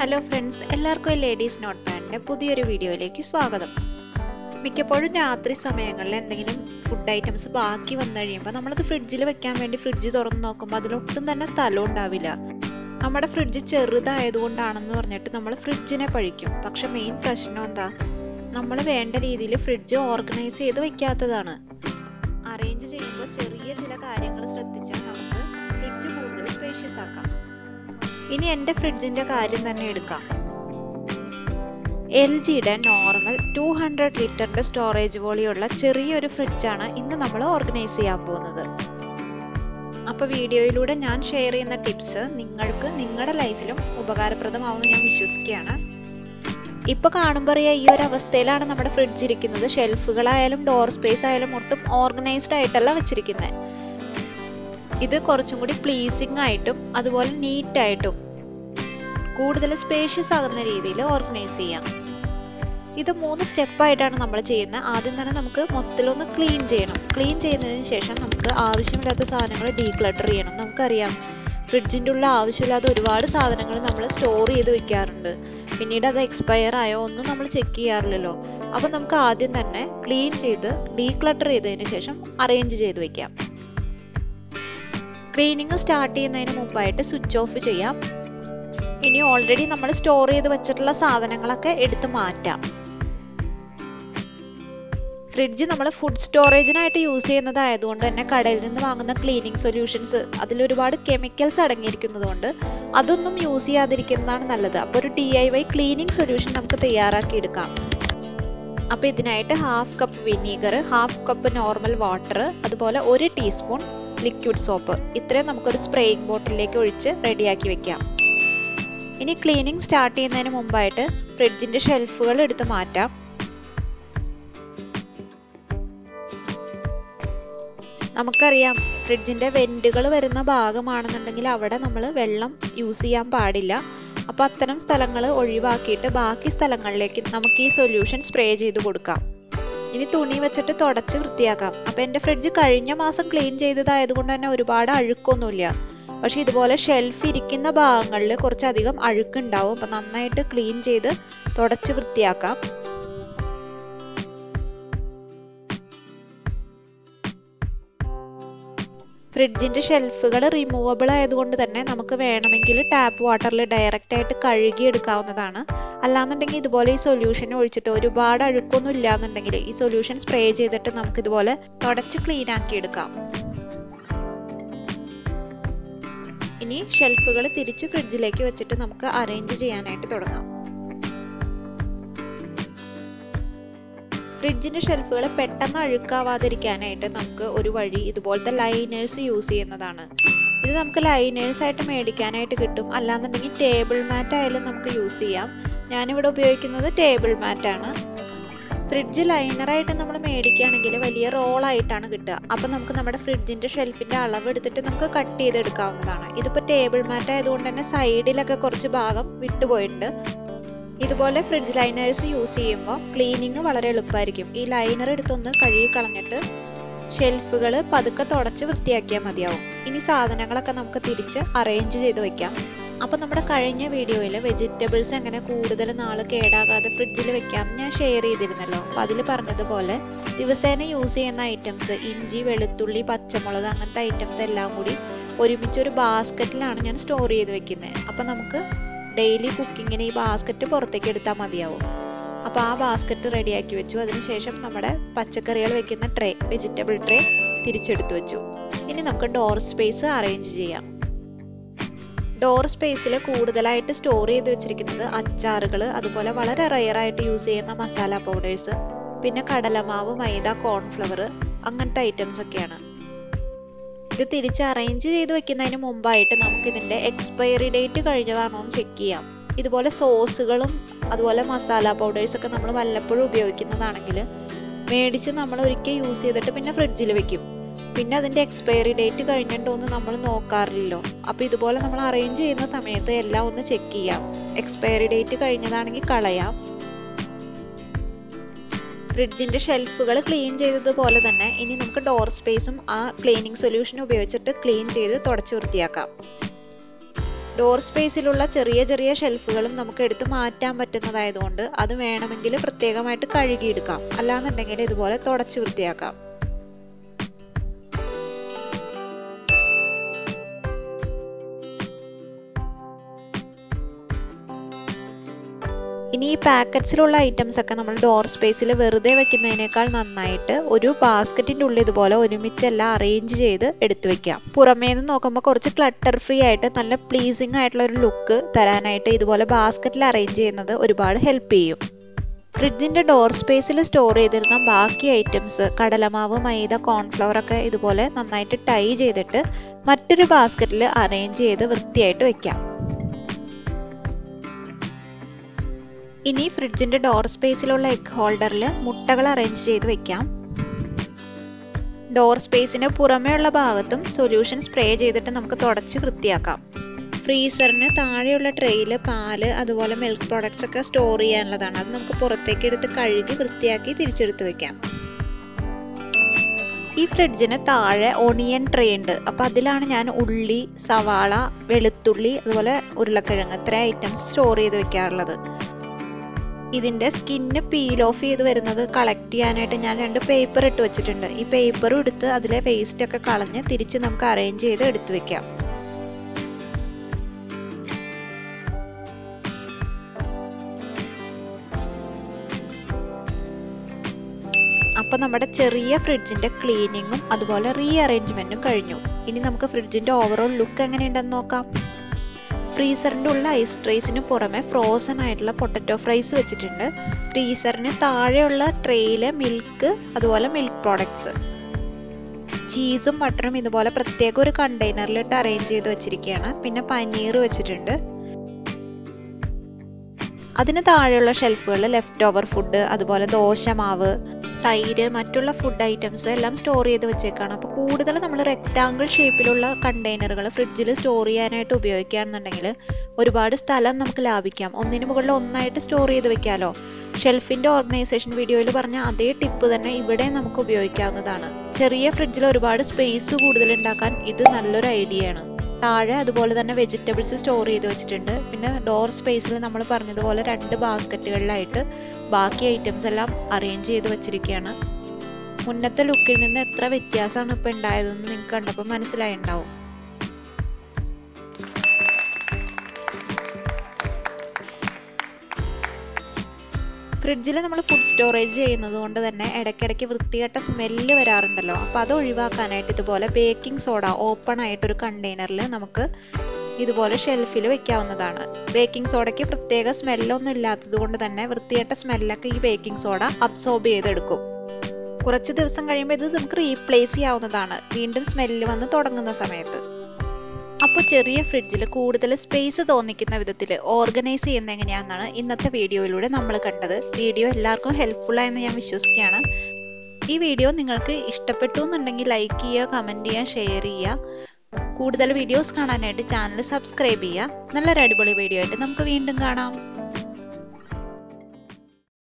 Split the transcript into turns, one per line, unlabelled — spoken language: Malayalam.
ഹലോ ഫ്രണ്ട്സ്, എല്ലാവർക്കും ലേഡീസ് നോട്ട് പാഡിൻ്റെ പുതിയൊരു വീഡിയോയിലേക്ക് സ്വാഗതം. മിക്കപ്പോഴും രാത്രി സമയങ്ങളിൽ എന്തെങ്കിലും ഫുഡ് ഐറ്റംസ് ബാക്കി വന്നു കഴിയുമ്പോൾ നമ്മളത് ഫ്രിഡ്ജിൽ വെക്കാൻ വേണ്ടി ഫ്രിഡ്ജ് തുറന്ന് നോക്കുമ്പോൾ അതിലൊട്ടും തന്നെ സ്ഥലം ഉണ്ടാവില്ല. നമ്മുടെ ഫ്രിഡ്ജ് ചെറുതായതുകൊണ്ടാണെന്ന് പറഞ്ഞിട്ട് നമ്മൾ ഫ്രിഡ്ജിനെ പഴിക്കും. പക്ഷെ മെയിൻ പ്രശ്നം എന്താ, നമ്മൾ വേണ്ട രീതിയിൽ ഫ്രിഡ്ജ് ഓർഗനൈസ് ചെയ്ത് വെക്കാത്തതാണ്. അറേഞ്ച് ചെയ്യുമ്പോൾ ചെറിയ ചില കാര്യങ്ങൾ ശ്രദ്ധിച്ചാൽ നമുക്ക് ഫ്രിഡ്ജ് കൂടുതൽ സ്പേഷ്യസ് ആക്കാം. ഇനി എൻ്റെ ഫ്രിഡ്ജിൻ്റെ കാര്യം തന്നെ എടുക്കാം. LGയുടെ നോർമൽ 200 ലിറ്ററിൻ്റെ സ്റ്റോറേജ് വോളിയുള്ള ചെറിയൊരു ഫ്രിഡ്ജാണ് ഇന്ന് നമ്മൾ ഓർഗനൈസ് ചെയ്യാൻ പോകുന്നത്. അപ്പോൾ വീഡിയോയിലൂടെ ഞാൻ ഷെയർ ചെയ്യുന്ന ടിപ്സ് നിങ്ങൾക്ക് നിങ്ങളുടെ ലൈഫിലും ഉപകാരപ്രദമാവുമെന്ന് ഞാൻ വിശ്വസിക്കുകയാണ്. ഇപ്പോൾ കാണുമ്പോൾ അറിയാം, ഈ ഒരു അവസ്ഥയിലാണ് നമ്മുടെ ഫ്രിഡ്ജ് ഇരിക്കുന്നത്. ഷെൽഫുകളായാലും ഡോർ സ്പേസ് ആയാലും ഒട്ടും ഓർഗനൈസ്ഡ് ആയിട്ടല്ല വെച്ചിരിക്കുന്നത്. ഇത് കുറച്ചും കൂടി പ്ലീസിംഗ് ആയിട്ടും അതുപോലെ നീറ്റായിട്ടും കൂടുതൽ സ്പേഷ്യസ് ആകുന്ന രീതിയിൽ ഓർഗനൈസ് ചെയ്യാം. ഇത് 3 സ്റ്റെപ്പായിട്ടാണ് നമ്മൾ ചെയ്യുന്നത്. ആദ്യം തന്നെ നമുക്ക് മൊത്തത്തിലൊന്ന് ക്ലീൻ ചെയ്യണം. ക്ലീൻ ചെയ്യുന്നതിന് ശേഷം നമുക്ക് ആവശ്യമില്ലാത്ത സാധനങ്ങൾ ഡീക്ലട്ടർ ചെയ്യണം. നമുക്കറിയാം, ഫ്രിഡ്ജിൻ്റെ ഉള്ള ആവശ്യമില്ലാത്ത ഒരുപാട് സാധനങ്ങൾ നമ്മൾ സ്റ്റോർ ചെയ്ത് വെക്കാറുണ്ട്. പിന്നീട് അത് എക്സ്പയർ ആയോ ഒന്നും നമ്മൾ ചെക്ക് ചെയ്യാറില്ലല്ലോ. അപ്പം നമുക്ക് ആദ്യം തന്നെ ക്ലീൻ ചെയ്ത് ഡീക്ലട്ടർ ചെയ്തതിന് ശേഷം അറേഞ്ച് ചെയ്ത് വെക്കാം. ക്ലീനിങ് സ്റ്റാർട്ട് ചെയ്യുന്നതിന് മുമ്പായിട്ട് സ്വിച്ച് ഓഫ് ചെയ്യാം. ഇനി ഓൾറെഡി നമ്മൾ സ്റ്റോർ ചെയ്ത് വെച്ചിട്ടുള്ള സാധനങ്ങളൊക്കെ എടുത്ത് മാറ്റാം. ഫ്രിഡ്ജ് നമ്മൾ ഫുഡ് സ്റ്റോറേജിനായിട്ട് യൂസ് ചെയ്യുന്നതായതുകൊണ്ട് തന്നെ കടയിൽ നിന്ന് വാങ്ങുന്ന ക്ലീനിങ് സൊല്യൂഷൻസ് അതിലൊരുപാട് കെമിക്കൽസ് അടങ്ങിയിരിക്കുന്നതുകൊണ്ട് അതൊന്നും യൂസ് ചെയ്യാതിരിക്കുന്നതാണ് നല്ലത്. അപ്പോൾ ഒരു DIY ക്ലീനിങ് സൊല്യൂഷൻ നമുക്ക് തയ്യാറാക്കി എടുക്കാം. അപ്പോൾ ഇതിനായിട്ട് 1/2 cup vinegar, 1/2 cup normal water, അതുപോലെ 1 ടീസ്പൂൺ ലിക്വിഡ് സോപ്പ്, ഇത്രയും നമുക്കൊരു സ്പ്രേയിങ് ബോട്ടിലേക്ക് ഒഴിച്ച് റെഡിയാക്കി വെക്കാം. ഇനി ക്ലീനിങ് സ്റ്റാർട്ട് ചെയ്യുന്നതിന് മുമ്പായിട്ട് ഫ്രിഡ്ജിന്റെ ഷെൽഫുകൾ എടുത്ത് മാറ്റാം. നമുക്കറിയാം, ഫ്രിഡ്ജിന്റെ വെന്റുകൾ വരുന്ന ഭാഗമാണെന്നുണ്ടെങ്കിൽ അവിടെ നമ്മൾ വെള്ളം യൂസ് ചെയ്യാൻ പാടില്ല. അപ്പോൾ അത്തരം സ്ഥലങ്ങൾ ഒഴിവാക്കിയിട്ട് ബാക്കി സ്ഥലങ്ങളിലേക്ക് നമുക്ക് ഈ സൊല്യൂഷൻ സ്പ്രേ ചെയ്ത് കൊടുക്കാം. ഇനി തുണി വെച്ചിട്ട് തുടച്ച് വൃത്തിയാക്കാം. അപ്പോൾ എൻ്റെ ഫ്രിഡ്ജ് കഴിഞ്ഞ മാസം ക്ലീൻ ചെയ്തതായതുകൊണ്ട് തന്നെ ഒരുപാട് അഴുക്കൊന്നുമില്ല. പക്ഷെ ഇതുപോലെ ഷെൽഫ് ഇരിക്കുന്ന ഭാഗങ്ങളിൽ കുറച്ചധികം അഴുക്കുണ്ടാവും. അപ്പം നന്നായിട്ട് ക്ലീൻ ചെയ്ത് തുടച്ച് വൃത്തിയാക്കാം. ഫ്രിഡ്ജിന്റെ ഷെൽഫുകൾ റിമൂവബിൾ ആയതുകൊണ്ട് തന്നെ നമുക്ക് വേണമെങ്കിൽ ടാപ്പ് വാട്ടറിൽ ഡയറക്റ്റ് ആയിട്ട് കഴുകി എടുക്കാവുന്നതാണ്. അല്ലാന്നുണ്ടെങ്കിൽ ഇതുപോലെ ഈ സൊല്യൂഷൻ ഒഴിച്ചിട്ട് ഒരുപാട് അഴുക്കൊന്നും ഇല്ലാന്നുണ്ടെങ്കിൽ ഈ സൊല്യൂഷൻ സ്പ്രേ ചെയ്തിട്ട് നമുക്ക് ഇതുപോലെ തുടച്ച് ക്ലീൻ ആക്കി എടുക്കാം. ഇനി ഷെൽഫുകൾ തിരിച്ച് ഫ്രിഡ്ജിലേക്ക് വെച്ചിട്ട് നമുക്ക് അറേഞ്ച് ചെയ്യാനായിട്ട് തുടങ്ങാം. ഫ്രിഡ്ജിന്റെ ഷെൽഫുകൾ പെട്ടെന്ന് അഴുക്കാവാതിരിക്കാനായിട്ട് നമുക്ക് ഒരു വഴി ഇതുപോലത്തെ ലൈനേഴ്സ് യൂസ് ചെയ്യുന്നതാണ്. ഇത് നമുക്ക് ലൈനേഴ്സ് ആയിട്ട് മേടിക്കാനായിട്ട് കിട്ടും. അല്ലാന്നുണ്ടെങ്കിൽ ടേബിൾ മാറ്റ് ആയാലും നമുക്ക് യൂസ് ചെയ്യാം. ഞാനിവിടെ ഉപയോഗിക്കുന്നത് ടേബിൾ മാറ്റാണ്. ഫ്രിഡ്ജ് ലൈനറായിട്ട് നമ്മൾ മേടിക്കുകയാണെങ്കിൽ വലിയ റോളായിട്ടാണ് കിട്ടുക. അപ്പം നമുക്ക് നമ്മുടെ ഫ്രിഡ്ജിന്റെ ഷെൽഫിന്റെ അളവ് എടുത്തിട്ട് നമുക്ക് കട്ട് ചെയ്തെടുക്കാവുന്നതാണ്. ഇതിപ്പോൾ ടേബിൾ മാറ്റ് ആയതുകൊണ്ട് തന്നെ സൈഡിലൊക്കെ കുറച്ച് ഭാഗം വിട്ടുപോയിട്ടുണ്ട്. ഇതുപോലെ ഫ്രിഡ്ജ് ലൈനേഴ്സ് യൂസ് ചെയ്യുമ്പോൾ ക്ലീനിങ് വളരെ എളുപ്പമായിരിക്കും. ഈ ലൈനർ എടുത്തൊന്ന് കഴുകി കളഞ്ഞിട്ട് ഷെൽഫുകൾ പതുക്കെ തുടച്ച് വൃത്തിയാക്കിയാൽ മതിയാവും. ഇനി സാധനങ്ങളൊക്കെ നമുക്ക് തിരിച്ച് അറേഞ്ച് ചെയ്ത് വെക്കാം. അപ്പം നമ്മുടെ കഴിഞ്ഞ വീഡിയോയിൽ വെജിറ്റബിൾസ് എങ്ങനെ കൂടുതൽ നാൾ കേടാകാതെ ഫ്രിഡ്ജിൽ വെക്കാമെന്ന് ഞാൻ ഷെയർ ചെയ്തിരുന്നല്ലോ. അപ്പം അതിൽ പറഞ്ഞതുപോലെ ദിവസേന യൂസ് ചെയ്യുന്ന ഐറ്റംസ് ഇഞ്ചി, വെളുത്തുള്ളി, പച്ചമുളക് അങ്ങനത്തെ ഐറ്റംസ് എല്ലാം കൂടി ഒരുമിച്ചൊരു ബാസ്ക്കറ്റിലാണ് ഞാൻ സ്റ്റോർ ചെയ്ത് വെക്കുന്നത്. അപ്പം നമുക്ക് ഡെയിലി കുക്കിങ്ങിന് ഈ ബാസ്ക്കറ്റ് പുറത്തേക്ക് എടുത്താൽ മതിയാവും. അപ്പോൾ ആ ബാസ്ക്കറ്റ് റെഡിയാക്കി വെച്ചു. അതിനുശേഷം നമ്മുടെ പച്ചക്കറികൾ വെക്കുന്ന ട്രേ, വെജിറ്റബിൾ ട്രേ തിരിച്ചെടുത്ത് വെച്ചു. ഇനി നമുക്ക് ഡോർ സ്പേസ് അറേഞ്ച് ചെയ്യാം. ഡോർ സ്പേസിൽ കൂടുതലായിട്ട് സ്റ്റോർ ചെയ്ത് വെച്ചിരിക്കുന്നത് അച്ചാറുകൾ, അതുപോലെ വളരെ റെയറായിട്ട് യൂസ് ചെയ്യുന്ന മസാല പൗഡേഴ്സ്, പിന്നെ കടലമാവ്, മൈദ, കോൺഫ്ലവർ അങ്ങനത്തെ ഐറ്റംസ് ഒക്കെയാണ്. ഇത് തിരിച്ച് അറേഞ്ച് ചെയ്ത് വെക്കുന്നതിന് മുമ്പായിട്ട് നമുക്ക് ഇതിൻ്റെ എക്സ്പയറി ഡേറ്റ് കഴിഞ്ഞതാണോ എന്ന് ചെക്ക് ചെയ്യാം. ഇതുപോലെ സോസുകളും അതുപോലെ മസാല പൗഡേഴ്സ് ഒക്കെ നമ്മൾ വല്ലപ്പോഴും ഉപയോഗിക്കുന്നതാണെങ്കിൽ മേടിച്ച് നമ്മൾ ഒരിക്കൽ യൂസ് ചെയ്തിട്ട് പിന്നെ ഫ്രിഡ്ജിൽ വെക്കും. പിന്നെ അതിൻ്റെ എക്സ്പയറി ഡേറ്റ് കഴിഞ്ഞിട്ടോ എന്ന് നമ്മൾ നോക്കാറില്ലല്ലോ. അപ്പോൾ ഇതുപോലെ നമ്മൾ അറേഞ്ച് ചെയ്യുന്ന സമയത്ത് എല്ലാം ഒന്ന് ചെക്ക് ചെയ്യാം. എക്സ്പയറി ഡേറ്റ് കഴിഞ്ഞതാണെങ്കിൽ കളയാം. ഫ്രിഡ്ജിന്റെ ഷെൽഫുകൾ ക്ലീൻ ചെയ്തതുപോലെ തന്നെ ഇനി നമുക്ക് ഡോർ സ്പേസും ആ ക്ലീനിങ് സൊല്യൂഷൻ ഉപയോഗിച്ചിട്ട് ക്ലീൻ ചെയ്ത് തുടച്ച് വൃത്തിയാക്കാം. ഡോർ സ്പേസിലുള്ള ചെറിയ ചെറിയ ഷെൽഫുകളും നമുക്ക് എടുത്ത് മാറ്റാൻ പറ്റുന്നതായതുകൊണ്ട് അത് വേണമെങ്കിൽ പ്രത്യേകമായിട്ട് കഴുകിയെടുക്കാം. അല്ലാന്നുണ്ടെങ്കിൽ ഇതുപോലെ തുടച്ച് വൃത്തിയാക്കാം. ഇനി ഈ പാക്കറ്റ്സിലുള്ള ഐറ്റംസ് ഒക്കെ നമ്മൾ ഡോർ സ്പേസിൽ വെറുതെ വെക്കുന്നതിനേക്കാൾ നന്നായിട്ട് ഒരു ബാസ്ക്കറ്റിന്റെ ഉള്ളിൽ ഇതുപോലെ ഒരുമിച്ചെല്ലാം അറേഞ്ച് ചെയ്ത് എടുത്തു വെക്കാം. പുറമേ നിന്ന് നോക്കുമ്പോൾ കുറച്ച് ക്ലട്ടർ ഫ്രീ ആയിട്ട് നല്ല പ്ലീസിംഗ് ആയിട്ടുള്ള ഒരു ലുക്ക് തരാനായിട്ട് ഇതുപോലെ ബാസ്ക്കറ്റിൽ അറേഞ്ച് ചെയ്യുന്നത് ഒരുപാട് ഹെൽപ്പ് ചെയ്യും. ഫ്രിഡ്ജിന്റെ ഡോർ സ്പേസിൽ സ്റ്റോർ ചെയ്തിരുന്ന ബാക്കി ഐറ്റംസ് കടലമാവ്, മൈദ, കോൺഫ്ലവർ ഒക്കെ ഇതുപോലെ നന്നായിട്ട് ടൈ ചെയ്തിട്ട് മറ്റൊരു ബാസ്ക്കറ്റിൽ അറേഞ്ച് ചെയ്ത് വൃത്തിയായിട്ട് വെക്കാം. ഇനി ഫ്രിഡ്ജിന്റെ ഡോർ സ്പേസിലുള്ള എഗ് ഹോൾഡറിൽ മുട്ടകൾ അറേഞ്ച് ചെയ്ത് വെക്കാം. ഡോർ സ്പേസിന് പുറമേ ഉള്ള ഭാഗത്തും സൊല്യൂഷൻ സ്പ്രേ ചെയ്തിട്ട് നമുക്ക് തുടച്ച് വൃത്തിയാക്കാം. ഫ്രീസറിന് താഴെയുള്ള ട്രേയിൽ പാല് അതുപോലെ മിൽക്ക് പ്രോഡക്ട്സ് ഒക്കെ സ്റ്റോർ ചെയ്യാനുള്ളതാണ്. അത് നമുക്ക് പുറത്തേക്ക് എടുത്ത് കഴുകി വൃത്തിയാക്കി തിരിച്ചെടുത്ത് വെക്കാം. ഈ ഫ്രിഡ്ജിന് താഴെ ഒണിയൻ ട്രേ ഉണ്ട്. അപ്പോൾ അതിലാണ് ഞാൻ ഉള്ളി, സവാള, വെളുത്തുള്ളി അതുപോലെ ഉരുളക്കിഴങ്ങ് ഇത്ര ഐറ്റംസ് സ്റ്റോർ ചെയ്ത് വെക്കാറുള്ളത്. ഇതിന്റെ സ്കിന്ന് പീൽ ഓഫ് ചെയ്ത് വരുന്നത് കളക്ട് ചെയ്യാനായിട്ട് ഞാൻ 2 പേപ്പർ ഇട്ട് വെച്ചിട്ടുണ്ട്. ഈ പേപ്പറും എടുത്ത് അതിലെ വേസ്റ്റ് ഒക്കെ കളഞ്ഞ് തിരിച്ച് നമുക്ക് അറേഞ്ച് ചെയ്ത് എടുത്തു വെക്കാം. അപ്പോൾ നമ്മുടെ ചെറിയ ഫ്രിഡ്ജിന്റെ ക്ലീനിങ്ങും അതുപോലെ റീഅറേഞ്ച്മെന്റും കഴിഞ്ഞു. ഇനി നമുക്ക് ഫ്രിഡ്ജിന്റെ ഓവറോൾ ലുക്ക് എങ്ങനെയുണ്ടെന്ന് നോക്കാം. ഫ്രീസറിന്റെ ഉള്ള ഐസ് ട്രേസിന് പുറമെ ഫ്രോസൺ ആയിട്ടുള്ള പൊട്ടറ്റോ ഫ്രൈസ് വെച്ചിട്ടുണ്ട്. ഫ്രീസറിന് താഴെയുള്ള ട്രേയില് മിൽക്ക് അതുപോലെ മിൽക്ക് പ്രോഡക്ട്സ്, ചീസും ബട്ടറും ഇതുപോലെ പ്രത്യേക ഒരു കണ്ടെയ്നറിലിട്ട് അറേഞ്ച് ചെയ്ത് വെച്ചിരിക്കുകയാണ്. പിന്നെ പനീർ വെച്ചിട്ടുണ്ട്. അതിന് താഴെയുള്ള ഷെൽഫുകളിൽ ലെഫ്റ്റ് ഓവർ ഫുഡ് അതുപോലെ ദോശമാവ്, തൈര്, മറ്റുള്ള ഫുഡ് ഐറ്റംസ് എല്ലാം സ്റ്റോർ ചെയ്ത് വെച്ചേക്കാണ്. അപ്പോൾ കൂടുതൽ നമ്മൾ റെക്റ്റാങ്കിൾ ഷേപ്പിലുള്ള കണ്ടെയ്നറുകൾ ഫ്രിഡ്ജിൽ സ്റ്റോർ ചെയ്യാനായിട്ട് ഉപയോഗിക്കുകയാണെന്നുണ്ടെങ്കിൽ ഒരുപാട് സ്ഥലം നമുക്ക് ലാഭിക്കാം. ഒന്നിന് മുകളിൽ ഒന്നായിട്ട് സ്റ്റോർ ചെയ്ത് വെക്കാമല്ലോ. ഷെൽഫിന്റെ ഓർഗനൈസേഷൻ വീഡിയോയിൽ പറഞ്ഞ അതേ ടിപ്പ് തന്നെ ഇവിടെ നമുക്ക് ഉപയോഗിക്കാവുന്നതാണ്. ചെറിയ ഫ്രിഡ്ജിൽ ഒരുപാട് സ്പേസ് കൂടുതൽ ഉണ്ടാക്കാൻ ഇത് നല്ലൊരു ഐഡിയ ആണ്. താഴെ അതുപോലെ തന്നെ വെജിറ്റബിൾസ് സ്റ്റോർ ചെയ്ത് വെച്ചിട്ടുണ്ട്. പിന്നെ ഡോർ സ്പേസിൽ നമ്മൾ പറഞ്ഞതുപോലെ 2 ബാസ്ക്കറ്റുകളിലായിട്ട് ബാക്കി ഐറ്റംസ് എല്ലാം അറേഞ്ച് ചെയ്ത് വെച്ചിരിക്കുകയാണ്. മുന്നത്തെ ലുക്കിൽ നിന്ന് എത്ര വ്യത്യാസമാണ് ഇപ്പോൾ ഉണ്ടായതെന്ന് നിങ്ങൾക്ക് കണ്ടപ്പോൾ മനസ്സിലായിട്ടുണ്ടാവും. ഫ്രിഡ്ജിൽ നമ്മൾ ഫുഡ് സ്റ്റോറേജ് ചെയ്യുന്നത് കൊണ്ട് തന്നെ ഇടയ്ക്കിടയ്ക്ക് വൃത്തികെട്ട സ്മെല്ല് വരാറുണ്ടല്ലോ. അപ്പോൾ അത് ഒഴിവാക്കാനായിട്ട് ഇതുപോലെ ബേക്കിംഗ് സോഡ ഓപ്പൺ ആയിട്ടൊരു കണ്ടെയ്നറിൽ നമുക്ക് ഇതുപോലെ ഷെൽഫിൽ വെക്കാവുന്നതാണ്. ബേക്കിംഗ് സോഡയ്ക്ക് പ്രത്യേക സ്മെല്ലൊന്നും ഇല്ലാത്തത് കൊണ്ട് തന്നെ വൃത്തികെട്ട സ്മെല്ലൊക്കെ ഈ ബേക്കിംഗ് സോഡ അബ്സോർബ് ചെയ്തെടുക്കും. കുറച്ച് ദിവസം കഴിയുമ്പോൾ ഇത് നമുക്ക് റീപ്ലേസ് ചെയ്യാവുന്നതാണ്, വീണ്ടും സ്മെല്ല് വന്ന് തുടങ്ങുന്ന സമയത്ത്. അപ്പോൾ ചെറിയ ഫ്രിഡ്ജിൽ കൂടുതൽ സ്പേസ് തോന്നിക്കുന്ന വിധത്തിൽ ഓർഗനൈസ് ചെയ്യുന്നത് എങ്ങനെയാണെന്നാണ് ഇന്നത്തെ വീഡിയോയിലൂടെ നമ്മൾ കണ്ടത്. വീഡിയോ എല്ലാവർക്കും ഹെൽപ്ഫുൾ ആയെന്ന് ഞാൻ വിശ്വസിക്കുകയാണ്. ഈ വീഡിയോ നിങ്ങൾക്ക് ഇഷ്ടപ്പെട്ടു എന്നുണ്ടെങ്കിൽ ലൈക്ക് ചെയ്യുക, കമൻറ്റ് ചെയ്യുക, ഷെയർ ചെയ്യുക. കൂടുതൽ വീഡിയോസ് കാണാനായിട്ട് ചാനൽ സബ്സ്ക്രൈബ് ചെയ്യുക. നല്ലൊരു അടിപൊളി വീഡിയോ ആയിട്ട് നമുക്ക് വീണ്ടും കാണാം.